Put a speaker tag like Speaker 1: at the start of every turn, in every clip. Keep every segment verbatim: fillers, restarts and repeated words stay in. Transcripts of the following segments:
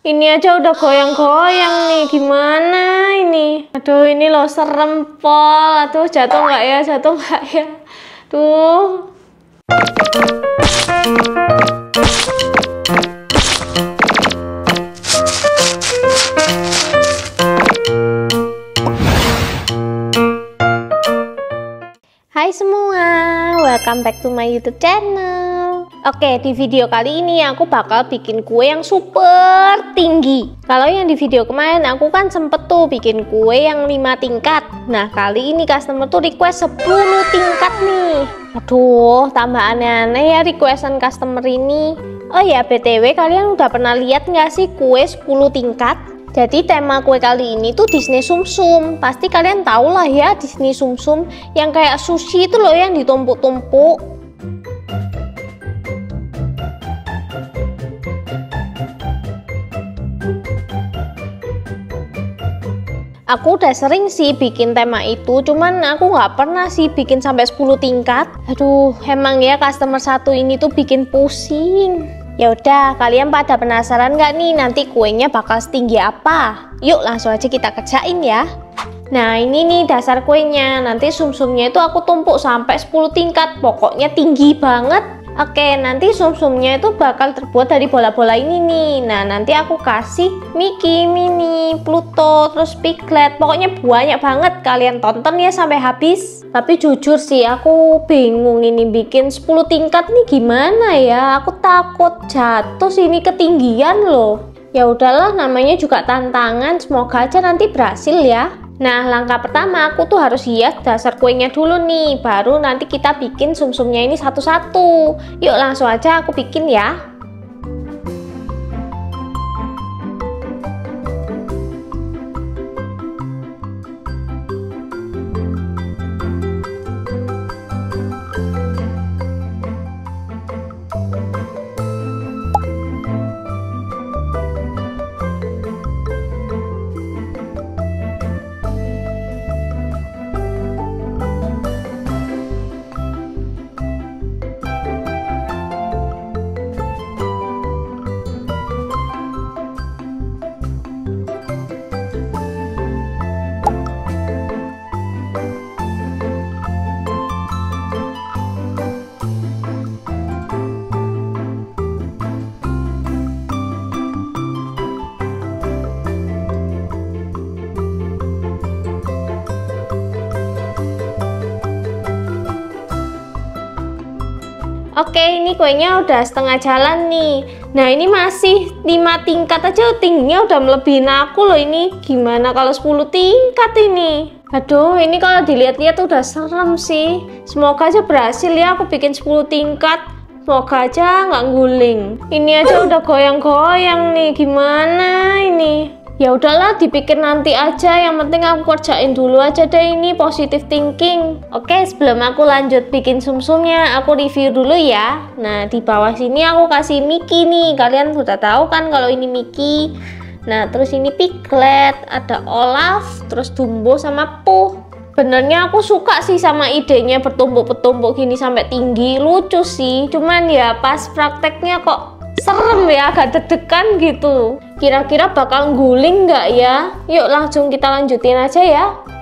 Speaker 1: Ini aja udah goyang-goyang nih, gimana ini? Aduh, ini loh serem pol. Aduh, jatuh nggak ya? Jatuh nggak ya? Tuh. Hai semua, welcome back to my YouTube channel. Oke, di video kali ini aku bakal bikin kue yang super tinggi. Kalau yang di video kemarin aku kan sempet tuh bikin kue yang lima tingkat. Nah, kali ini customer tuh request sepuluh tingkat nih. Aduh, tambah aneh-aneh ya requestan customer ini. Oh ya, B T W kalian udah pernah lihat nggak sih kue sepuluh tingkat? Jadi tema kue kali ini tuh Disney Sumsum. Pasti kalian tahu lah ya Disney Sumsum yang kayak sushi itu loh yang ditumpuk-tumpuk. Aku udah sering sih bikin tema itu, cuman aku nggak pernah sih bikin sampai sepuluh tingkat. Aduh, emang ya customer satu ini tuh bikin pusing. Ya udah, kalian pada penasaran nggak nih nanti kuenya bakal setinggi apa? Yuk langsung aja kita kerjain ya. Nah, ini nih dasar kuenya. Nanti sumsumnya itu aku tumpuk sampai sepuluh tingkat. Pokoknya tinggi banget. Oke, nanti sumsumnya itu bakal terbuat dari bola-bola ini nih. Nah, nanti aku kasih Mickey, Minnie, Pluto, terus Piglet. Pokoknya banyak banget. Kalian tonton ya sampai habis. Tapi jujur sih, aku bingung ini bikin sepuluh tingkat nih gimana ya. Aku takut jatuh sini ketinggian loh. Ya udahlah, namanya juga tantangan. Semoga aja nanti berhasil ya. Nah, langkah pertama aku tuh harus hias dasar kuenya dulu nih, baru nanti kita bikin sumsumnya ini satu-satu. Yuk langsung aja aku bikin ya. Oke, ini kuenya udah setengah jalan nih. Nah, ini masih lima tingkat aja tingginya udah melebihin aku loh ini. Gimana kalau sepuluh tingkat ini? Aduh, ini kalau dilihat-lihat udah serem sih. Semoga aja berhasil ya aku bikin sepuluh tingkat. Semoga aja nggak guling. Ini aja udah goyang-goyang nih. Gimana ini? Ya udahlah, dipikir nanti aja. Yang penting aku kerjain dulu aja deh ini, positive thinking. Oke, sebelum aku lanjut bikin sumsumnya, aku review dulu ya. Nah, di bawah sini aku kasih Mickey nih. Kalian udah tahu kan kalau ini Mickey. Nah, terus ini Piglet, ada Olaf, terus Dumbo sama Puh. Benernya aku suka sih sama idenya bertumpuk-bertumpuk gini sampai tinggi, lucu sih. Cuman ya pas prakteknya kok serem ya, agak deg-degan gitu. Kira-kira bakal guling nggak ya? Yuk langsung kita lanjutin aja ya.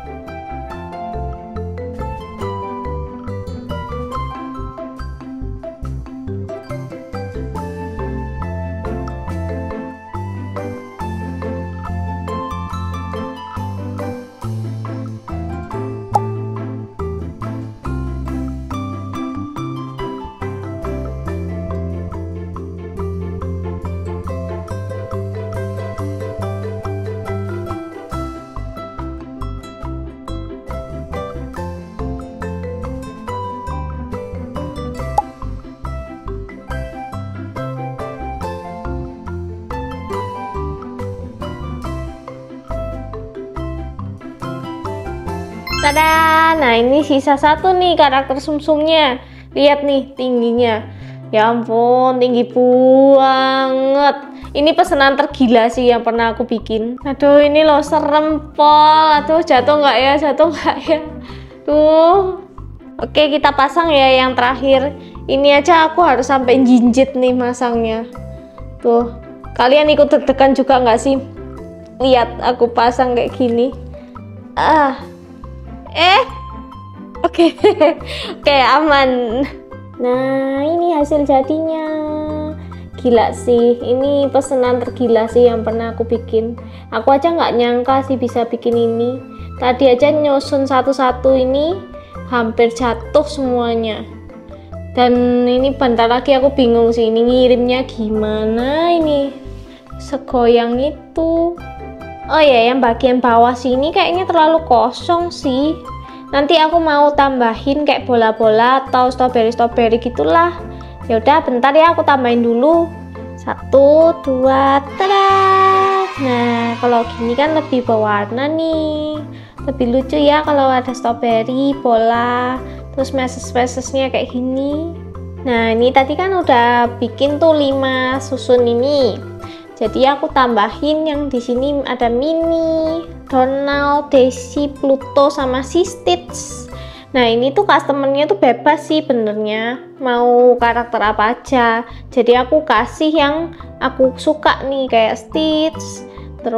Speaker 1: Tada! Nah, ini sisa satu nih karakter sumsumnya. Lihat nih tingginya. Ya ampun, tinggi banget. Ini pesanan tergila sih yang pernah aku bikin. Aduh, ini loh serem pol. Aduh, jatuh nggak ya? Jatuh nggak ya? Tuh. Oke, kita pasang ya yang terakhir. Ini aja aku harus sampai jinjit nih masangnya. Tuh. Kalian ikut deg-degan juga nggak sih? Lihat aku pasang kayak gini. Ah, eh, oke, okay. Oke, okay, aman. Nah, ini hasil jadinya. Gila sih, ini pesanan tergila sih yang pernah aku bikin. Aku aja nggak nyangka sih bisa bikin ini. Tadi aja nyusun satu-satu ini hampir jatuh semuanya. Dan ini bentar lagi aku bingung sih ini ngirimnya gimana ini. Segoyang itu. Oh ya, yang bagian bawah sini kayaknya terlalu kosong sih. Nanti aku mau tambahin kayak bola-bola atau strawberry-strawberry gitulah. Ya udah, bentar ya aku tambahin dulu. Satu, dua, tada. Nah, kalau gini kan lebih berwarna nih. Lebih lucu ya kalau ada strawberry, bola, terus meses-mesesnya kayak gini. Nah, ini tadi kan udah bikin tuh lima susun ini. Jadi aku tambahin yang di sini ada Minnie, Donald, Daisy, Pluto sama si Stitch. Nah, ini tuh customernya tuh bebas sih benernya, mau karakter apa aja. Jadi aku kasih yang aku suka nih, kayak Stitch,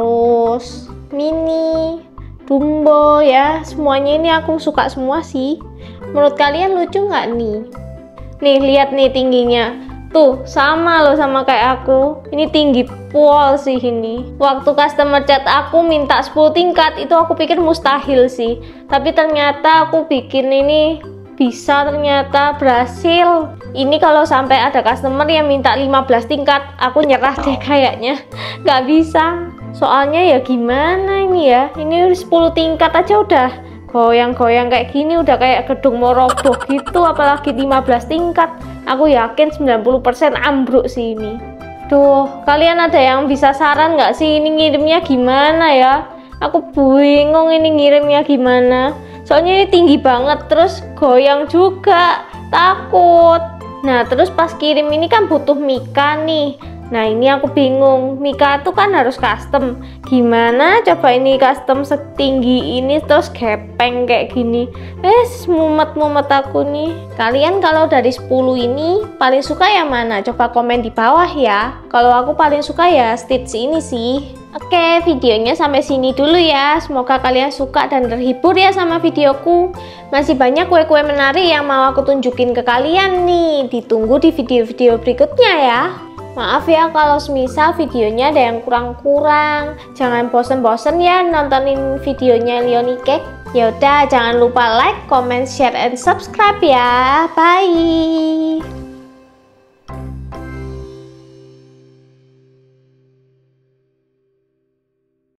Speaker 1: terus Minnie, Dumbo ya. Semuanya ini aku suka semua sih. Menurut kalian lucu nggak nih? Nih, lihat nih tingginya. Tuh, sama loh sama kayak aku. Ini tinggi pol sih ini. Waktu customer chat aku minta sepuluh tingkat, itu aku pikir mustahil sih. Tapi ternyata aku bikin ini bisa, ternyata berhasil. Ini kalau sampai ada customer yang minta lima belas tingkat, aku nyerah deh kayaknya. Gak bisa. Soalnya ya gimana ini ya. Ini sepuluh tingkat aja udah goyang-goyang kayak gini, udah kayak gedung mau roboh gitu, apalagi lima belas tingkat. Aku yakin sembilan puluh persen ambruk sih ini. Duh, kalian ada yang bisa saran nggak sih ini ngirimnya gimana ya? Aku bingung ini ngirimnya gimana. Soalnya ini tinggi banget, terus goyang juga, takut. Nah, terus pas kirim ini kan butuh mika nih. Nah, ini aku bingung, mika tuh kan harus custom. Gimana coba ini custom setinggi ini terus gepeng kayak gini. Eh, mumet-mumet aku nih. Kalian kalau dari sepuluh ini paling suka yang mana? Coba komen di bawah ya. Kalau aku paling suka ya Stitch ini sih. Oke, videonya sampai sini dulu ya. Semoga kalian suka dan terhibur ya sama videoku. Masih banyak kue-kue menarik yang mau aku tunjukin ke kalian nih. Ditunggu di video-video berikutnya ya. Maaf ya kalau semisal videonya ada yang kurang-kurang. Jangan bosen-bosen ya nontonin videonya Leonie Cake. Yaudah, jangan lupa like, comment, share, and subscribe ya. Bye!